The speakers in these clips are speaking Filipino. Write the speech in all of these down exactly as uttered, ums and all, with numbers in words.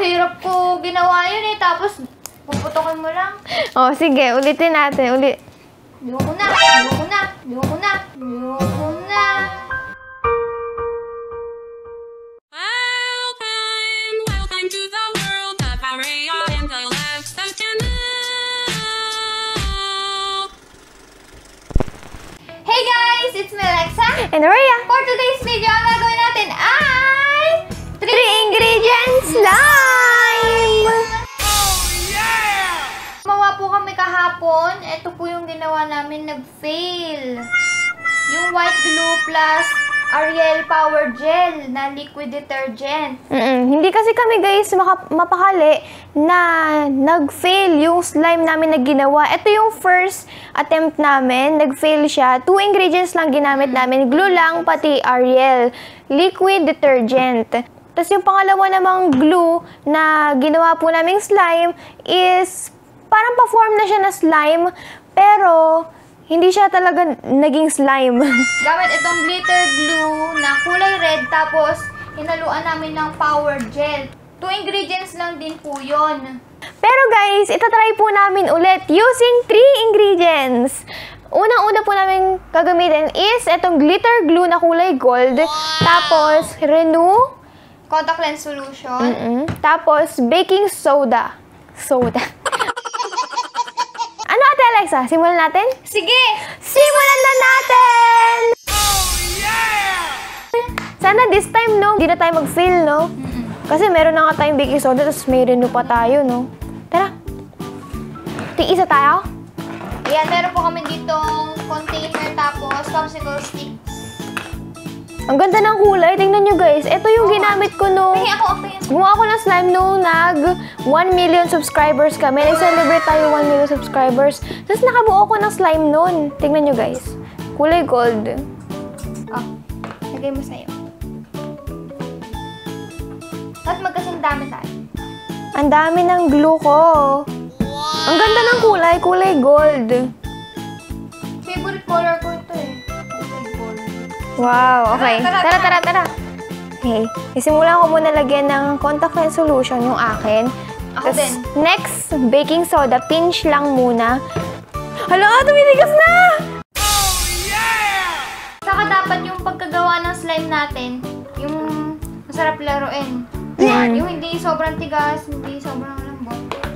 Hirap ko ginawa yun eh, tapos puputokin mo lang. Oh, sige, ulitin natin. Ulit. Ayoko na, ayoko na, ayoko na, ayoko na. Welcome, welcome to the world of Maria and the Lifestyle Channel. Hey guys, it's me Alexa. And Rhea. For today's video, ang gagawin natin ay Three ingredients slime! Gumawa po kami kahapon. Ito po yung ginawa namin, nag-fail. Yung white glue plus Ariel Power Gel na liquid detergent. Mm-mm. Hindi kasi kami guys maka- mapakali na nag-fail yung slime namin na ginawa. Ito yung first attempt namin. Nag-fail siya. Two ingredients lang ginamit namin. Glue lang, pati Ariel. Liquid detergent. Tapos yung pangalawa namang glue na ginawa po naming slime is parang pa-form na siya na slime, pero hindi siya talaga naging slime. Gamit itong glitter glue na kulay red, tapos hinaluan namin ng power gel. Two ingredients lang din po yun. Pero guys, itatry po namin ulit using three ingredients. Unang-una po namin gagamitin is itong glitter glue na kulay gold. Tapos, Renew. Contact lens solution. Mm-mm. Tapos, baking soda. Soda. Ano ate Alexa? Simulan natin? Sige! Simulan na natin! Sana this time, no? Hindi na tayo mag-fail, no? Mm-mm. Kasi meron na nga tayong baking soda, tapos may Renew pa tayo, no? Tara! Tig-isa tayo? Ayan, meron po kami ditong container, tapos popsicle sticks. Ang ganda ng kulay. Tingnan nyo guys. Ito yung Oo. ginamit ko nung... Ay, ako, ako yan. Gumawa ko ng slime nung nag one million subscribers kami. Nag-celebrate tayo one million subscribers. Tapos nakabuo ko ng slime nun. Tingnan nyo guys. Kulay gold. Oh, lagay mo sa'yo. At magkasing dami tayo. Ang dami ng glue ko. Wow. Ang ganda ng kulay. Kulay gold. Favorite color ko ito eh. Kulay gold. Wow. Okay. Tara, Tara, tara, tara, tara. Okay. Isimulan ko muna lagyan ng contact lens solution yung akin. Ako Tas din. next, baking soda. Pinch lang muna. Hala, tumitigas na! Saka dapat yung pagkagawa ng slime natin, yung masarap laruin. Mm. Yung hindi sobrang tigas, hindi sobrang lambot.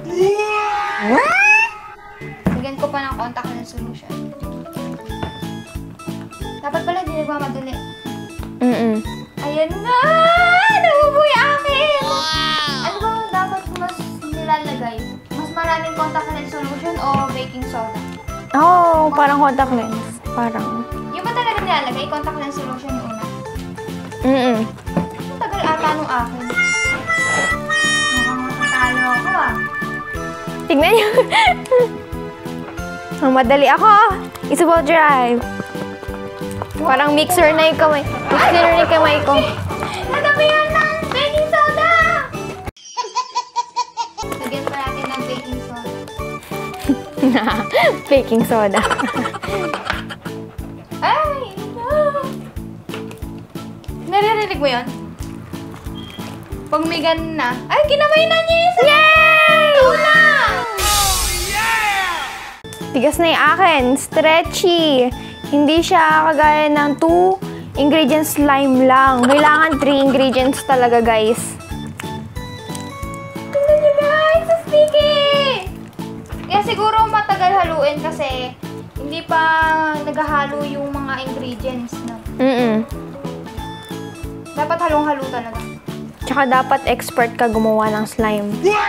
Lagyan ko pa ng contact lens solution. Dapat pala hindi nagmamadali. Mm-mm. Ayan na! Nabubuhay akin! Ano ba dapat mas nilalagay? Mas maraming contact lens solution o baking soda? Oo, oh, parang contact lens. Parang. Yung ba talaga nilalagay? Contact lens solution yung una? Mm-mm. Ang tagal ata nung akin. Mukhang matatalo ako ah. Tignan niyo. Ang madali ako. It's about drive. Parang mixer na yung kamay. Mixer na yung kamay ko. Nagabihan ng baking soda! Lagyan pa natin ng baking soda. Baking soda. Ay! No! Naririnig mo yun? Pag may ganun na. Ay, kinamay na niya yung sa... Yay! Una! Tigas na yung akin. Stretchy. Hindi siya kagaya ng two ingredients slime lang. Kailangan three ingredients talaga, guys. Tingnan niyo guys! Sa sticky! Kaya siguro matagal haluin kasi hindi pa naghahalo yung mga ingredients na. Mm-mm. Dapat halong-halo talaga. Tsaka dapat expert ka gumawa ng slime.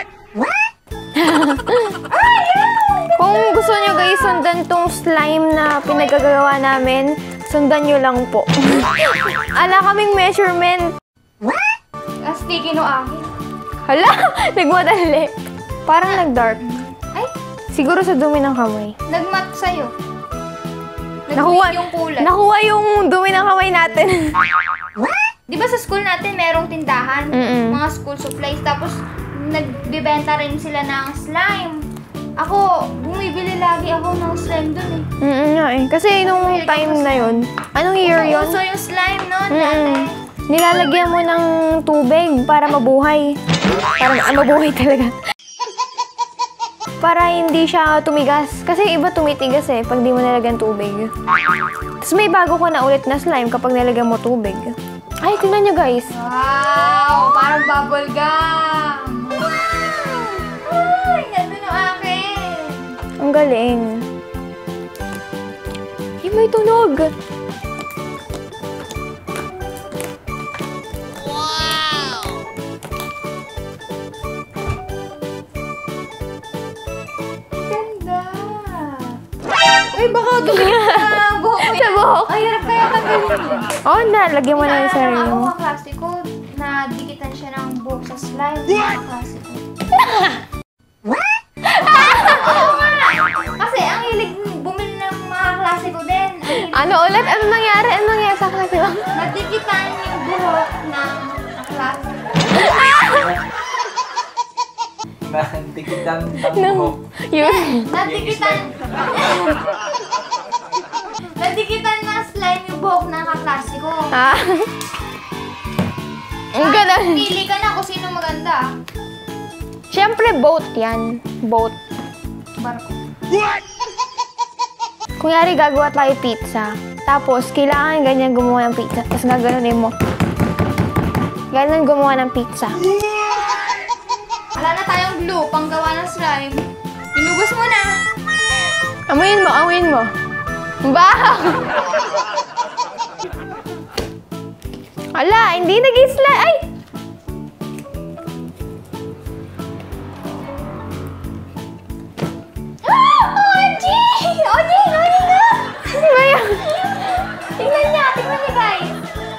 Kung gusto nyo guys, sundan tong slime na pinagagawa namin, sundan nyo lang po. Ala kaming measurement. Ang sticky no akin. Hala, nagmadali. Parang nag-dark. Ay, Siguro sa dumi ng kamay. nagmat sa'yo. Nakuha, Nag-weak yung kulay. nakuha yung dumi ng kamay natin. Di ba sa school natin merong tindahan? Mm-mm. Mga school supplies. Tapos, nagbibenta rin sila ng slime. Ako, bumibili lagi ako ng slime dun eh. Mm nga eh. Kasi nung time na yun, anong year yun? Uso yung slime nun Mm-mm. dati. nilalagyan mo ng tubig para mabuhay. Para ah, mabuhay talaga. Para hindi siya tumigas. Kasi iba tumitigas eh pag di mo nilagyan tubig. Tapos may bago ko na ulit na slime kapag nilagyan mo tubig. Ay, tingnan nyo guys. Wow! Parang bubble gum! Ay, ganda ng akin! Ang galing. Ay, may tunog! Ganda! Ay, baka tumigil na buhok ko. Sa buhok. Ay, hirap kaya tanggalin. Oh, na, lagyan mo na yung sarili Ako mo. kaklase ko, nadikitan siya ng buhok sa slime. Kaklase ko. Kasi ang hilig bumili ng mga klase ko din. Ang hilig Ano ulit? Ano nangyari? Ano nangyari sa klase mo? nadikitan yung buhok ng kaklase ko. Nandikitan ng Nang, buhok. yun. Nadikitan. Nadikitan ng slime yung buhok ng kaklase ko. Ah. Ang ganda. Pili ka na kung sino maganda. Siyempre, boat yan. Boat. Barko. Kunyari, gagawa tayo pizza. Tapos, kailangan ganyan gumawa ng pizza. Tapos, gaganunin mo. Ganon gumawa ng pizza. Wala na tayong glue pang gawa ng slime. Inubos mo na. Amuyin mo, amuyin mo. Bahaw! Ala, hindi nag-slide. Ay! O M G! Ojing! Ojing na! Ano ba yan? Tingnan niya! Tingnan niya, guys!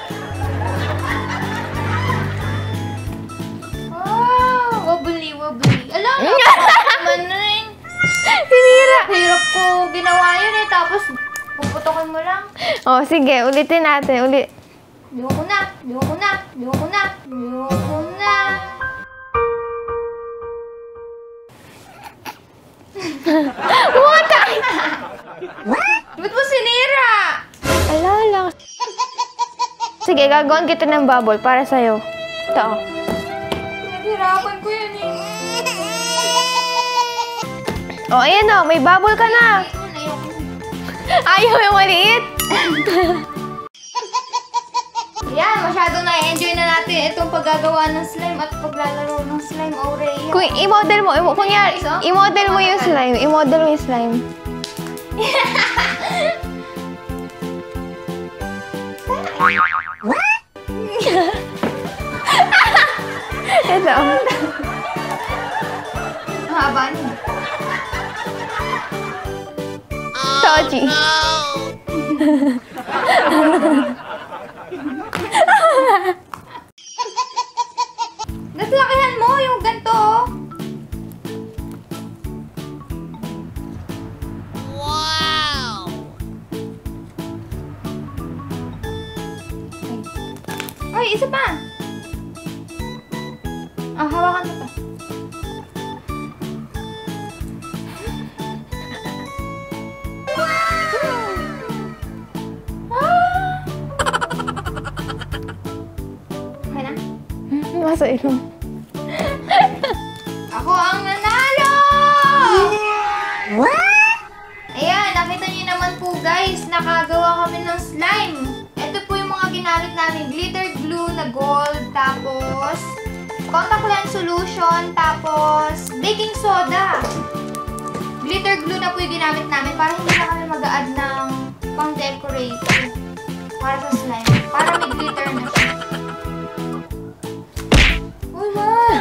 Oh! Wobbly, wobbly. Alam mo, naman na rin. Sinira. Hirap ko ginawa yun eh, tapos puputokin mo lang. Oh, sige, ulitin natin. Ulit. Ayoko na, ayoko na, ayoko na, ayoko na. What? Ba't mo sinira? Ala lang. Sige, gagawin kita ng bubble para sa'yo. Ito. oh. Naghirapan ko yan eh. Oh, ayan oh, may bubble ka na. Ayoko na, ayoko na. Ayaw yung maliit. Yan, masyado na-enjoy na natin itong paggagawa ng slime at paglalaro ng slime Aurea. Kung i-model mo, i- kunyari, i-model mo yung slime. I-model mo yung slime. Ito. Mahaba niya. Tochi. Naslakihan mo yung ganito. oh. Ay, isa pa. Ah, hawakan mo pa. Ah! Okay na? Nasa ilong. Ako ang nanalo! Ayan, nakita niyo naman po guys, nakagawa kami ng slime. Ito po yung mga ginamit namin. Glitter glue na gold, tapos contact lens solution, tapos baking soda. Glitter glue na po yung ginamit namin para hindi na kami mag-a-add ng pang-decorate para sa slime. Para may glitter na siya. Uy, man!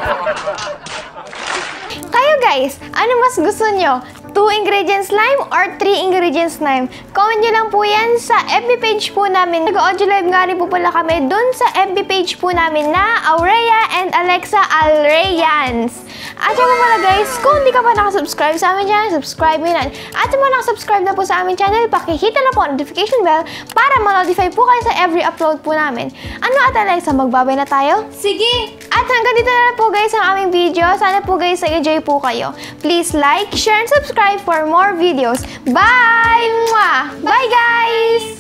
Kayo guys, ano mas gusto nyo? two ingredient slime or three ingredient slime? Comment nyo lang po yan sa F B page po namin. Nag-audio live nga rin po pala kami dun sa F B page po namin na Aurea and Alexa Alreyans. At yung pala guys, kung hindi ka pa nakasubscribe sa aming channel, subscribe mo na. At yung mga nakasubscribe na po sa aming channel, pakihita na po ang notification bell para ma-notify po kayo sa every upload po namin. Ano at Alexa, magbabay na tayo? Sige! At hanggang dito na lang po guys ang aming video. Sana po guys nag-enjoy po kayo. Please like, share, and subscribe for more videos. Bye! Mwah! Bye guys!